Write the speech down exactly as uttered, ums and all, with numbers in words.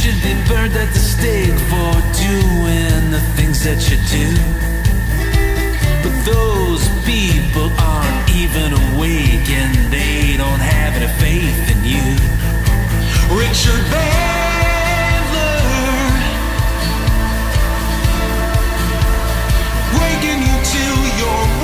should be burned at the stake for doing the things that you do. But those people aren't even awake, and they don't have any faith in you. Richard Bandler, breaking you to your